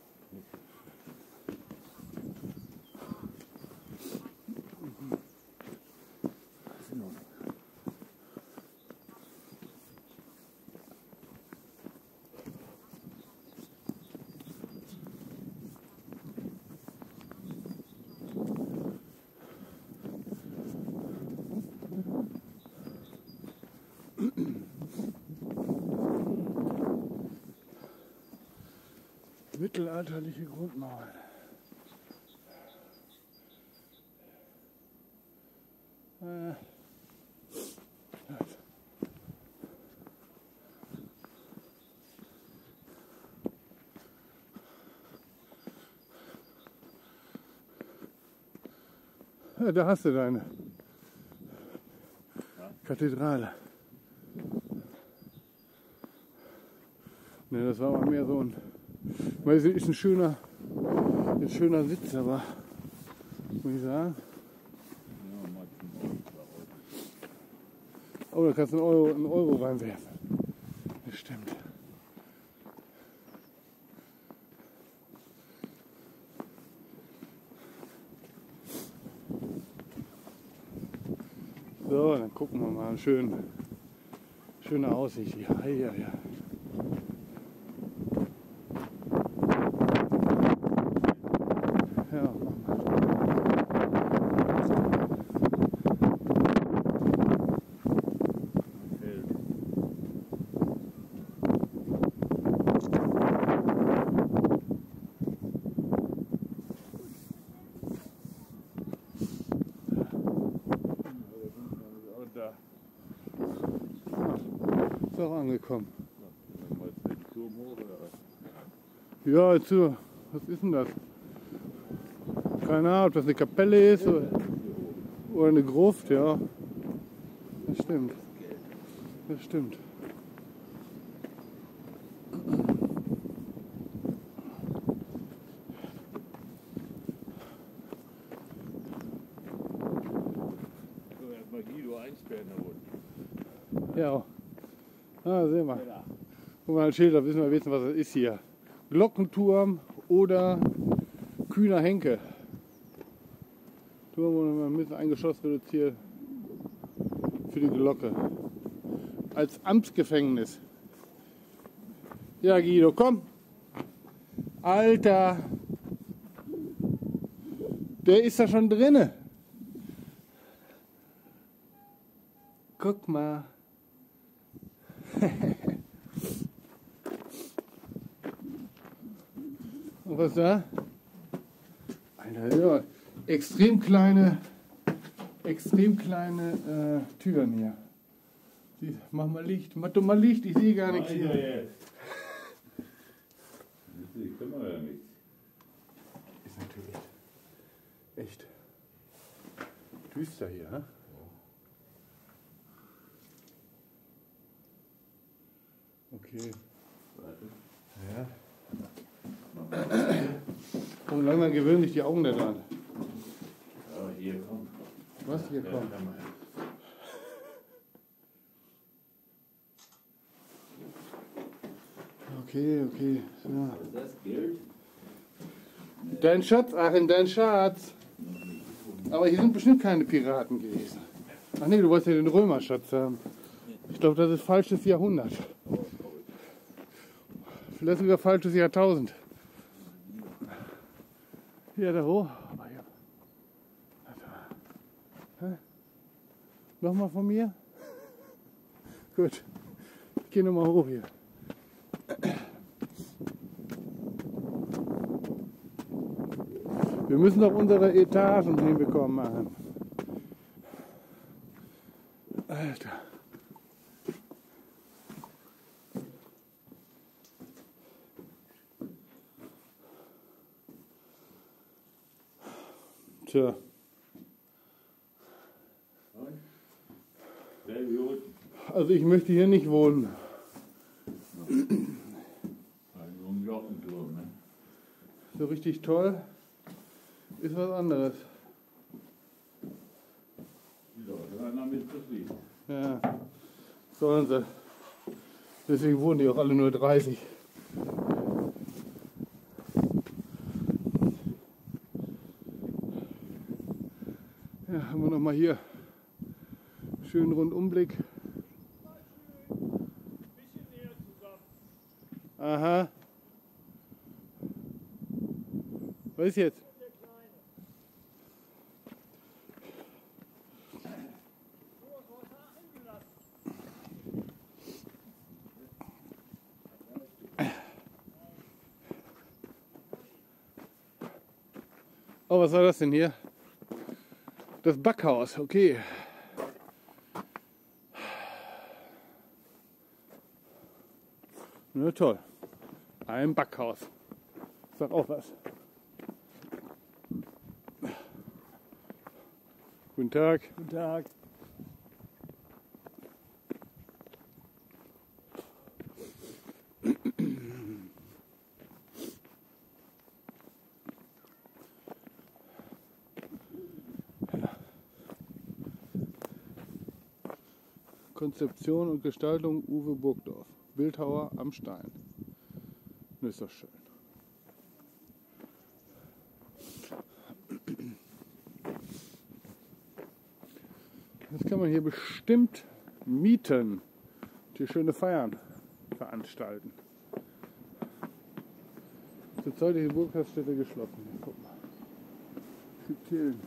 Speaker 1: Mittelalterliche Grundmauern. Ja, da hast du deine Kathedrale. Ne, das war aber mehr so ein Weil es ist ein schöner Sitz, aber muss ich sagen. Oh, da kannst du einen Euro reinwerfen. Das stimmt. So, dann gucken wir mal. Schöne Aussicht hier. Ja. Ja, ist auch angekommen. Ja, jetzt so. Was ist denn das? Keine Ahnung, ob das eine Kapelle ist oder eine Gruft, ja. Das stimmt. Das stimmt.
Speaker 3: Erstmal Guido einsperren da unten.
Speaker 1: Ja. Ah, sehen wir. Guck mal, ein Schild, da wissen wir wenigstens, was das ist hier. Glockenturm oder Kühner Henke. Turm wurde ein bisschen ein Geschoss reduziert für die Glocke. Als Amtsgefängnis. Ja, Guido, komm. Alter. Der ist da schon drinne. Guck mal. Und was da? Alter, ja, extrem kleine Türen hier. Mach mal Licht, mach doch mal Licht, ich sehe gar nichts hier.
Speaker 3: Ich kann man ja nichts.
Speaker 1: Ist natürlich echt düster hier, hä? Okay. Ja. Und langsam gewöhnen sich die Augen daran.
Speaker 3: Ja, hier kommt.
Speaker 1: Was hier kommt? Okay. So.
Speaker 3: Ist das Geld?
Speaker 1: Dein Schatz, Achim, dein Schatz. Aber hier sind bestimmt keine Piraten gewesen. Ach nee, du wolltest ja den Römerschatz haben. Ich glaube, das ist falsches Jahrhundert. Vielleicht sogar falsches Jahrtausend. Hier, da hoch. Nochmal von mir? Gut. Ich gehe nochmal hoch hier. Wir müssen doch unsere Etagen hinbekommen machen. Alter. Tja. Also ich möchte hier nicht wohnen.
Speaker 3: Ein Glockenturm, ne?
Speaker 1: So richtig toll ist was anderes.
Speaker 3: Ja, da damit zufrieden.
Speaker 1: Ja, sollen sie. Deswegen wohnen die auch alle nur 30. Ja, haben wir nochmal hier schönen Rundumblick. Aha. Was ist jetzt? Oh, was war das denn hier? Das Backhaus, okay. Na toll. Ein Backhaus. Sag auch was. Guten Tag.
Speaker 2: Guten Tag.
Speaker 1: Konzeption und Gestaltung Uwe Burgdorf. Bildhauer am Stein. Das ist doch schön. Das kann man hier bestimmt mieten. Hier schöne Feiern veranstalten. Zurzeit ist die Burggaststätte geschlossen. Guck mal. Killen.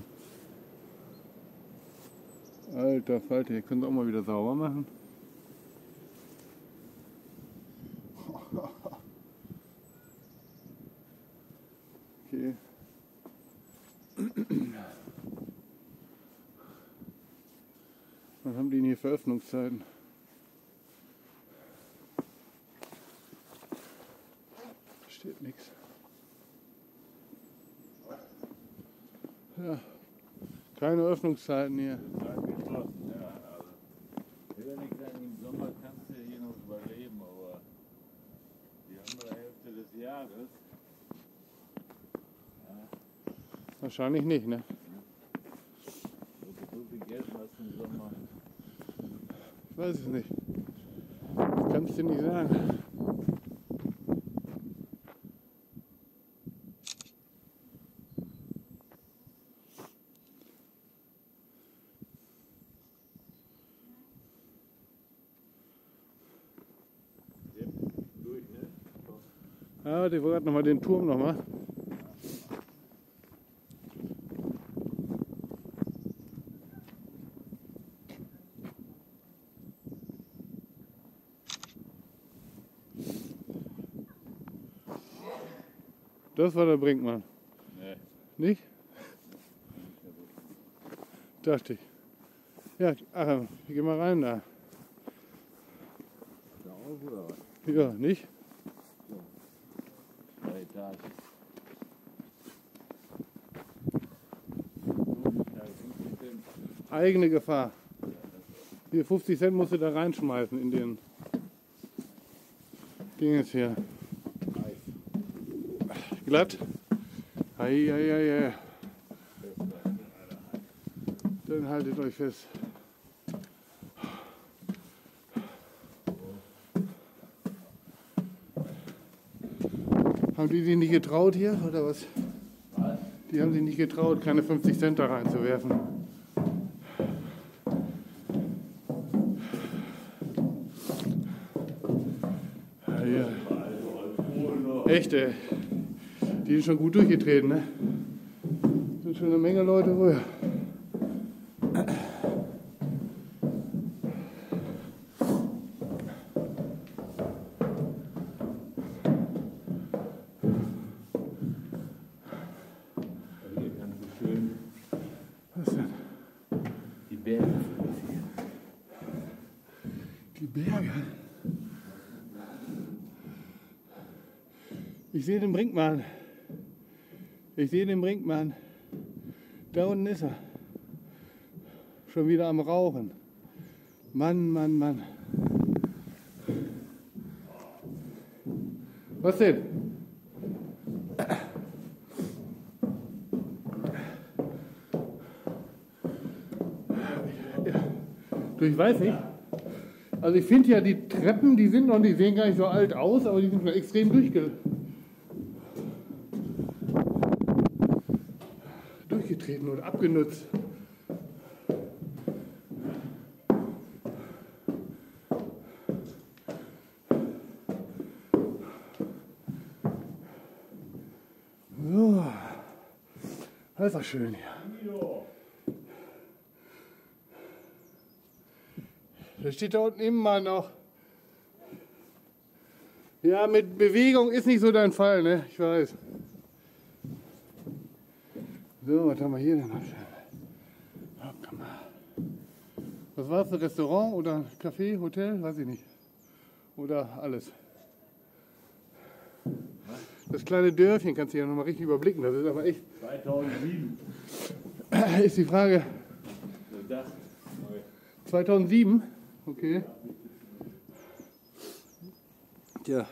Speaker 1: Alter Falter, hier können Sie auch mal wieder sauber machen. Okay. Was haben die denn hier für Öffnungszeiten? Steht nichts. Ja, keine Öffnungszeiten hier.
Speaker 3: Geschlossen, ja. Also, ich will ja nicht sagen, im Sommer kannst du hier noch überleben, aber die andere Hälfte des Jahres. Ja,
Speaker 1: Wahrscheinlich nicht, ne?
Speaker 3: so viel Geld hast du im Sommer.
Speaker 1: Ich weiß es nicht. Ich kann es dir nicht sagen.
Speaker 3: Durch, ne?
Speaker 1: Ja, die wollte nochmal den Turm nochmal. Das war der Brinkmann.
Speaker 3: Ne.
Speaker 1: Nicht? Dachte ich. Ja, ach, geh mal rein da.
Speaker 3: Da auf oder was?
Speaker 1: Ja, nicht?
Speaker 3: 2 Etagen.
Speaker 1: Eigene Gefahr. Hier 50 Cent musst du da reinschmeißen in den Dinges hier. Glatt. Ei. Dann haltet euch fest. Haben die sich nicht getraut hier, oder was?
Speaker 3: Was?
Speaker 1: Die haben sich nicht getraut, keine 50 Cent da reinzuwerfen. Ja. Echt, ey. Die sind schon gut durchgetreten, ne? Sind schon eine Menge Leute rüber.
Speaker 3: Hier kannst du schön
Speaker 1: Was denn?
Speaker 3: die Berge fotografieren.
Speaker 1: Die Berge. Ich sehe den Brinkmann. Ich sehe den Brinkmann. Da unten ist er. Schon wieder am Rauchen. Mann. Was denn? Du, ich weiß nicht. Also ich finde ja die Treppen, die sind noch, die sehen gar nicht so alt aus, aber die sind schon extrem durchgetreten und abgenutzt. So, das ist doch schön hier. Da steht da unten immer noch. Ja, mit Bewegung ist nicht so dein Fall, ne? Ich weiß. So, was haben wir hier denn noch? Oh, komm mal. Was war das? Ein Restaurant oder Café, Hotel? Weiß ich nicht. Oder alles. Das kleine Dörfchen kannst du ja noch mal richtig überblicken. Das ist aber echt.
Speaker 3: 2007.
Speaker 1: Ist die Frage.
Speaker 3: Das Dach.
Speaker 1: 2007? Okay. Tja.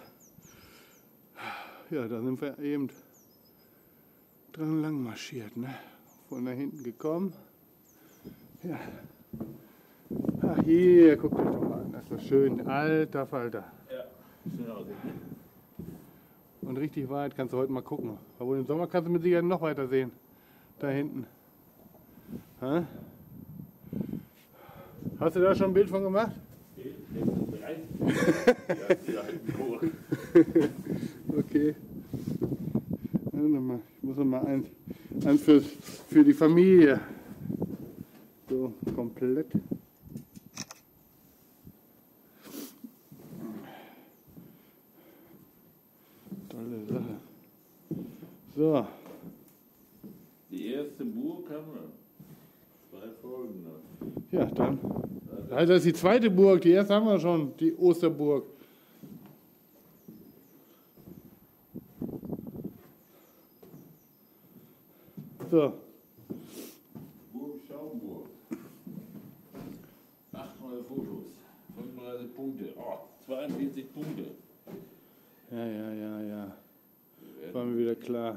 Speaker 1: Ja, da sind wir eben dran lang marschiert, ne? Von da hinten gekommen. Ja. Ach Hier, guckt euch doch mal an. Das ist doch schön. Alter Falter.
Speaker 3: Ja, schön aussehen.
Speaker 1: Und richtig weit kannst du heute mal gucken. Aber im Sommer kannst du mit Sicherheit noch weiter sehen. Da hinten. Hä? Hast du da schon ein Bild von gemacht? Okay. Ich muss noch mal eins für die Familie. So, komplett. Tolle Sache. So.
Speaker 3: Die erste Burg haben wir. 2 Folgen noch.
Speaker 1: Ja, dann. Also das ist die zweite Burg, die erste haben wir schon, die Osterburg. So.
Speaker 3: Burg Schaumburg. 800 Fotos. 35 Punkte. Oh, 42 Punkte.
Speaker 1: Ja. War mir wieder klar.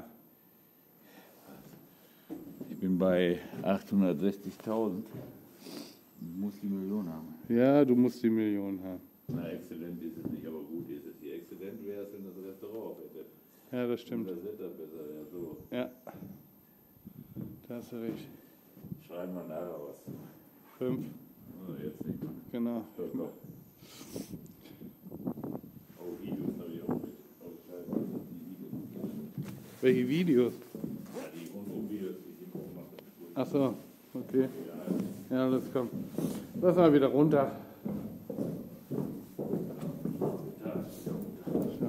Speaker 3: Ich bin bei 860.000. Ich muss die Million haben.
Speaker 1: Ja, du musst die Million haben.
Speaker 3: Na, exzellent ist es nicht, aber gut ist es. Die exzellent wäre es, wenn das Restaurant hätte.
Speaker 1: Ja, das stimmt.
Speaker 3: Das Wetter besser wäre so.
Speaker 1: Ja. Da hast du recht.
Speaker 3: Schreiben wir nachher was.
Speaker 1: 5.
Speaker 3: Also jetzt nicht.
Speaker 1: Genau.
Speaker 3: Hör doch. Oh, Videos habe ich auch mit. Oh, scheiße, die Videos.
Speaker 1: Welche Videos?
Speaker 3: Ja, die Rundum-Videos, die ich immer mache.
Speaker 1: Ach so, okay. Ja, das kommt. Lass mal wieder runter. So.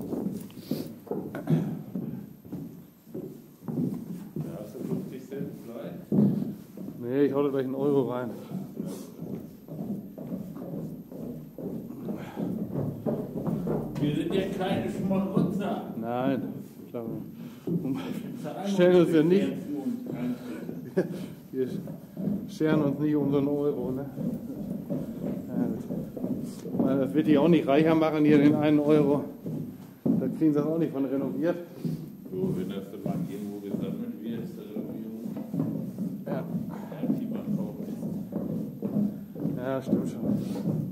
Speaker 3: Da hast du 50 Cent Blei.
Speaker 1: Nee, ich hau da gleich einen Euro rein.
Speaker 3: Wir sind ja keine Schmarotzer.
Speaker 1: Nein. Stellen uns ja nicht. Wir scheren uns nicht um so einen Euro. Ne? Ja, das wird die auch nicht reicher machen, hier den 1 Euro. Da kriegen sie das auch nicht von renoviert.
Speaker 3: So, wenn das der Bank irgendwo gesammelt wird, ist das irgendwie
Speaker 1: Ja.
Speaker 3: die Bank auch ist.
Speaker 1: Ja, stimmt schon.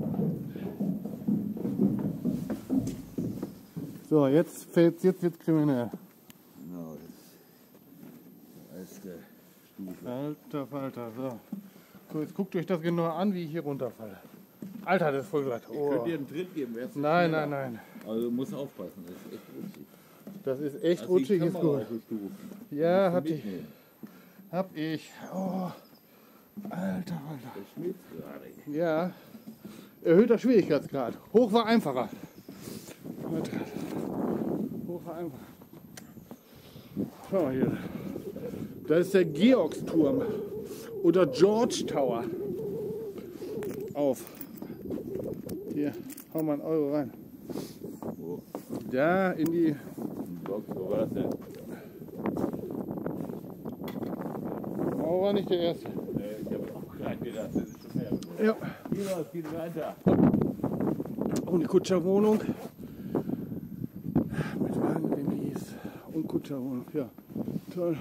Speaker 1: So, jetzt wird's kriminell.
Speaker 3: Genau, das ist der Stufe.
Speaker 1: Alter Falter, so. So, jetzt guckt euch das genau an, wie ich hier runterfalle. Alter, das ist voll glatt.
Speaker 3: Ich
Speaker 1: Oh.
Speaker 3: könnte dir einen Tritt geben. wärst du
Speaker 1: Nein,
Speaker 3: schneller.
Speaker 1: nein.
Speaker 3: Also du musst aufpassen, das ist echt rutschig.
Speaker 1: Das ist echt
Speaker 3: Hast du die
Speaker 1: rutschig, ist
Speaker 3: Kamera
Speaker 1: gut.
Speaker 3: aufgestuft?
Speaker 1: Ja,
Speaker 3: Musst du
Speaker 1: hab ich.
Speaker 3: mitnehmen.
Speaker 1: Hab ich. Oh. Alter Falter.
Speaker 3: Der schmilzt gerade.
Speaker 1: Ja. Erhöhter Schwierigkeitsgrad. Hoch war einfacher. Hoch war einfacher. Schau mal hier. Das ist der Georgsturm. Oder George Tower. Auf. Hier, hau mal einen Euro rein.
Speaker 3: Wo?
Speaker 1: Da in die.
Speaker 3: Ein Box, wo war das denn?
Speaker 1: Oh, war nicht der erste.
Speaker 3: Ich habe auch gerade gedacht, das ist schon mehr.
Speaker 1: Ja.
Speaker 3: Hier, es geht weiter.
Speaker 1: Oh, eine Kutscherwohnung. Mit Wagenremis und Kutscherwohnung. Ja, toll.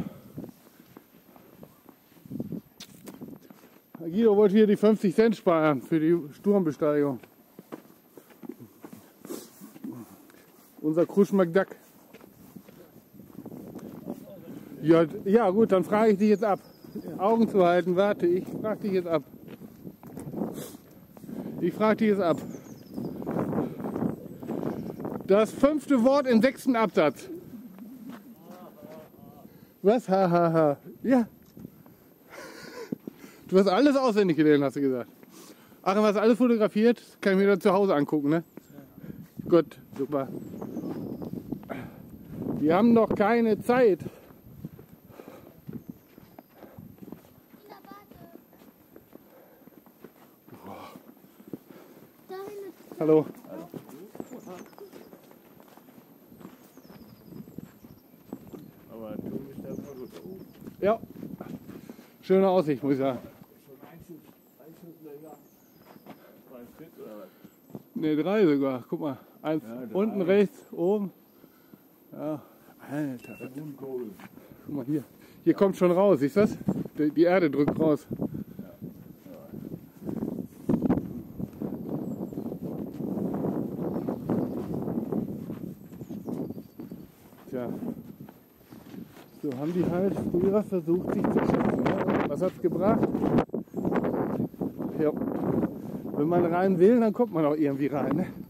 Speaker 1: Guido wollte hier die 50 Cent sparen für die Sturmbesteigung. Unser Krusch McDuck. Ja gut, dann frage ich dich jetzt ab. Augen zu halten, warte, ich frage dich jetzt ab. Ich frage dich jetzt ab. Das 5. Wort im 6. Absatz. Was? Ha. Ja. Du hast alles auswendig gelernt, hast du gesagt. Ach, du hast alles fotografiert? Das kann ich mir dann zu Hause angucken, ne? Ja. Gut, super. Wir haben noch keine Zeit. Hallo.
Speaker 3: Aber du bist ja immer gut da oben.
Speaker 1: Ja. Schöne Aussicht, muss ich sagen.
Speaker 2: Schon Einschusslöcher.
Speaker 3: 2 Schritt oder was?
Speaker 1: Ne, 3 sogar. Guck mal. 1
Speaker 3: Ja, 3.
Speaker 1: unten rechts, oben. Ja. Alter.
Speaker 3: Unkohl.
Speaker 1: Guck mal hier. Hier kommt schon raus, siehst du das? Die Erde drückt raus. Tja. So haben die halt früher versucht, sich zu schützen. Ne? Was hat's gebracht? Ja. Wenn man rein will, dann kommt man auch irgendwie rein. Ne?